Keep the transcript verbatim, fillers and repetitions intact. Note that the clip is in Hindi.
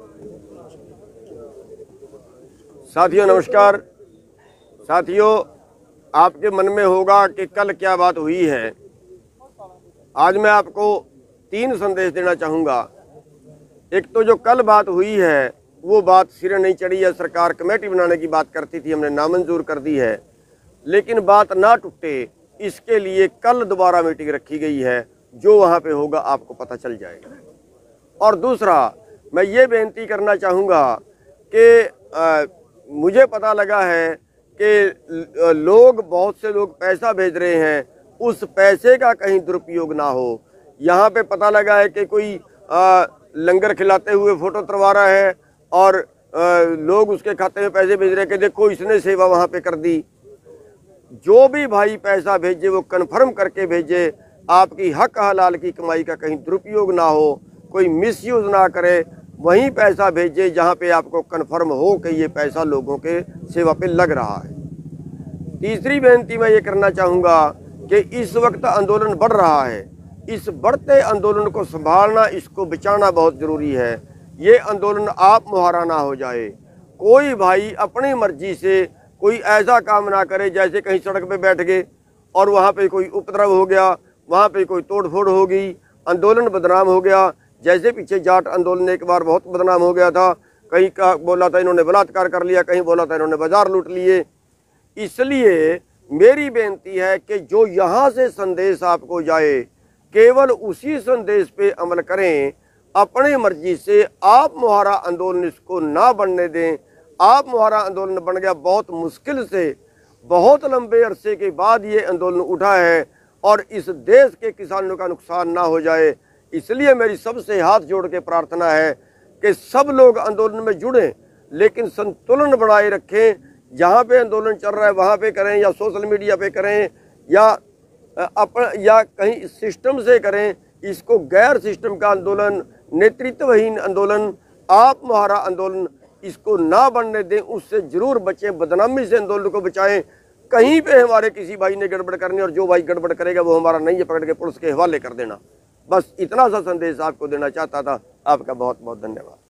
साथियों नमस्कार। साथियों, आपके मन में होगा कि कल क्या बात हुई है। आज मैं आपको तीन संदेश देना चाहूँगा। एक तो जो कल बात हुई है वो बात सिरे नहीं चढ़ी है। सरकार कमेटी बनाने की बात करती थी, हमने नामंजूर कर दी है, लेकिन बात ना टूटे इसके लिए कल दोबारा मीटिंग रखी गई है। जो वहाँ पे होगा आपको पता चल जाएगा। और दूसरा, मैं ये बेनती करना चाहूँगा कि मुझे पता लगा है कि लोग बहुत से लोग पैसा भेज रहे हैं, उस पैसे का कहीं दुरुपयोग ना हो। यहाँ पे पता लगा है कि कोई आ, लंगर खिलाते हुए फोटो तरवा रहा है और आ, लोग उसके खाते में पैसे भेज रहे हैं कि देखो इसने सेवा वहाँ पे कर दी। जो भी भाई पैसा भेजे वो कन्फर्म करके भेजे, आपकी हक हलाल की कमाई का कहीं दुरुपयोग ना हो, कोई मिसयूज ना करे। वहीं पैसा भेजे जहाँ पे आपको कन्फर्म हो कि ये पैसा लोगों के सेवा पे लग रहा है। तीसरी बेनती मैं ये करना चाहूँगा कि इस वक्त आंदोलन बढ़ रहा है। इस बढ़ते आंदोलन को संभालना, इसको बचाना बहुत ज़रूरी है। ये आंदोलन आप मुहारा ना हो जाए। कोई भाई अपनी मर्जी से कोई ऐसा काम ना करे जैसे कहीं सड़क पे बैठ गए और वहाँ पे कोई उपद्रव हो गया, वहाँ पे कोई तोड़फोड़ हो गई, आंदोलन बदनाम हो गया। जैसे पीछे जाट आंदोलन एक बार बहुत बदनाम हो गया था। कहीं का बोला था इन्होंने बलात्कार कर लिया, कहीं बोला था इन्होंने बाजार लूट लिए। इसलिए मेरी बेनती है कि जो यहाँ से संदेश आपको जाए, केवल उसी संदेश पे अमल करें। अपनी मर्जी से आप मुहारा आंदोलन इसको ना बनने दें। आप मुहारा आंदोलन बन गया बहुत मुश्किल से, बहुत लंबे अरसे के बाद ये आंदोलन उठा है और इस देश के किसानों का नुकसान ना हो जाए। इसलिए मेरी सबसे हाथ जोड़ के प्रार्थना है कि सब लोग आंदोलन में जुड़ें, लेकिन संतुलन बनाए रखें। जहाँ पे आंदोलन चल रहा है वहाँ पे करें, या सोशल मीडिया पे करें, या अपन या कहीं सिस्टम से करें। इसको गैर सिस्टम का आंदोलन, नेतृत्वहीन आंदोलन, आप मुहारा आंदोलन इसको ना बनने दें। उससे जरूर बचें, बदनामी से आंदोलन को बचाएं। कहीं पे हमारे किसी भाई ने गड़बड़ करनी, और जो भाई गड़बड़ करेगा वो हमारा नहीं है, पकड़ के पुलिस के हवाले कर देना। बस इतना सा संदेश आपको देना चाहता था। आपका बहुत बहुत धन्यवाद।